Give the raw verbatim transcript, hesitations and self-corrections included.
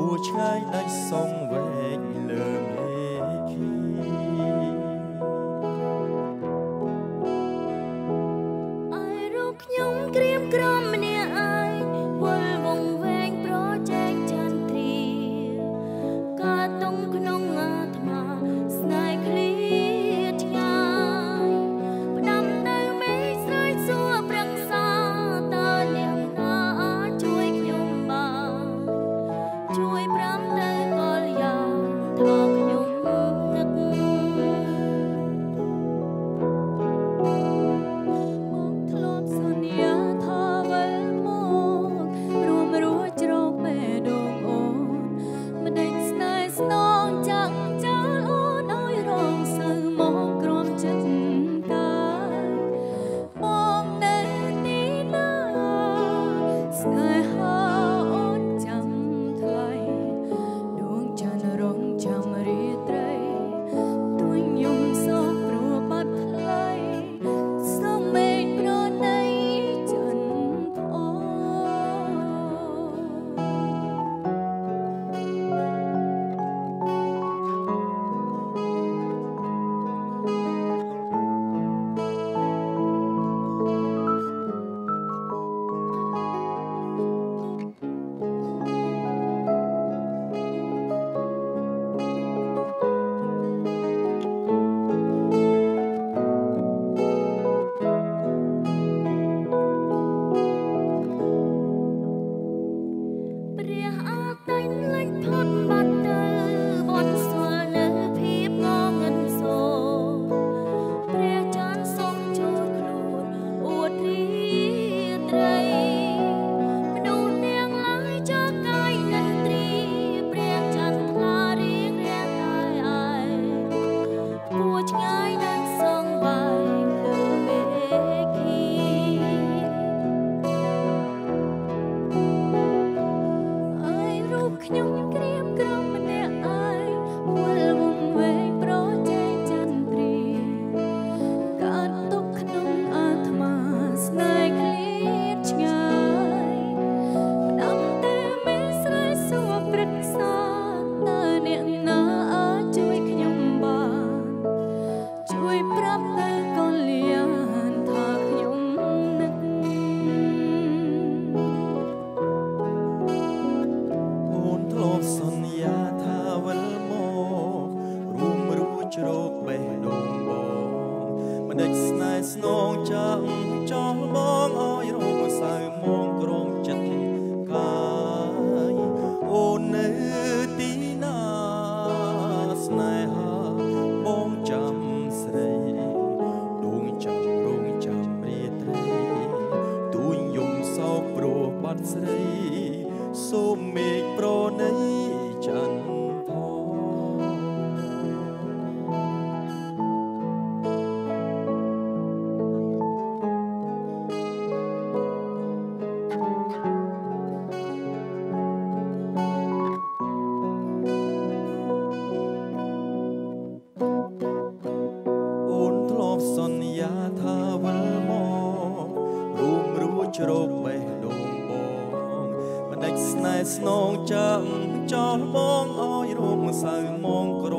ឆ្ងាយដាច់សងវែងលើមេឃីឲ្យរូបខ្ញុំក្រៀមក្រំម្នាក់ឯងវល់វងវែងប្រជែងចន្ទ្រាកាតុងក្នុងអាត្មាស្នេហ៍ឃ្លាតឆ្ងាយផ្ដាំនៅមេឃស្រ័យសួរប្រឹងសាតើនាងណាអាចជួយខ្ញុំបានជួយប្រាំទៅកលយ៉ាងថាខ្ញុំនឹកបងធ្លាប់សន្យាថាវិលមករួមរស់ជ្រកបេះដូងអូនមិនដេញស្នេហ៍ស្នងចាំចោលអូនឲ្យរងសៅមកក្រំចិត្តកាយបងនៅទីណាស្នេហាអូនចាំថ្លៃដួងច័ន្ទរងចាំរាត្រីទួញយំសោកព្រោះបាត់ថ្លៃសំមេឃប្រណីច័ន្ទផ្អើព្រះអាទិញលេចផុតបាត់ទៅបន់ស្វល់នៅភាពងងឹតសូន្យព្រះច័ន្ទសុំចូលខ្លួនអួតរីត្រីមនុស្សនាងឡើយចោលកាយនិន្ទ្រីព្រះច័ន្ទថ្លារៀងរាងកាយឯងគួរឆ្ងាយដាច់សងវែងលើមេឃីឲ្យរូបខ្ញុំក្រៀមក្រំម្នាក់ឯងវល់វងវែងប្រជែងចន្ទ្រាកាត់ទុកក្នុងអាត្មាស្នេហ៍ឃ្លាតឆ្ងាយផ្ដាំទៅមេស្រ័យសួរព្រឹក្សាតើអ្នកណាអាចជួយខ្ញុំបានជួយប្រាប់ទៅកូនលៀនថាខ្ញុំនឹកអូនធ្លាប់សន្យាថាវិលមករួមរស់ជ្រកបេះដូងបងមិនដេចស្នេហ៍ស្នងចាំចោលបងឲ្យរងសៅមកក្រងចិត្តកាយអូននៅទីណាស្នេហាបងចាំស្រីដួងចាំរងចាំរាត្រីទួញយំសោកព្រោះបាត់ស្រីសូមមេឃប្រណីច័ន្ទផងអូនធ្លាប់សន្យាថាវិលមករួមរស់ជ្រកបេះដូងបងមិនដេចស្នេហ៍ស្នងចាំចោលបងឲ្យរងសៅមកក្រ